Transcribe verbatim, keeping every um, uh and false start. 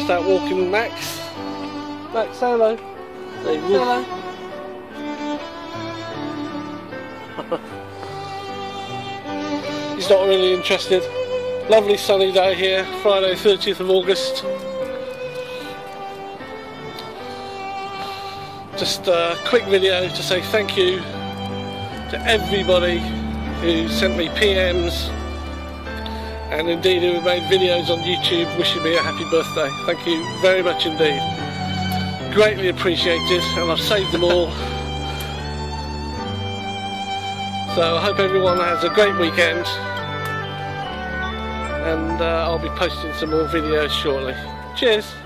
just out walking with Max. Max, say hello. Say hello. He's not really interested. Lovely sunny day here, Friday thirtieth of August. Just a quick video to say thank you to everybody who sent me P Ms and indeed who made videos on YouTube wishing me a happy birthday. Thank you very much indeed. Greatly appreciated, and I've saved them all. So I hope everyone has a great weekend, and uh, I'll be posting some more videos shortly. Cheers!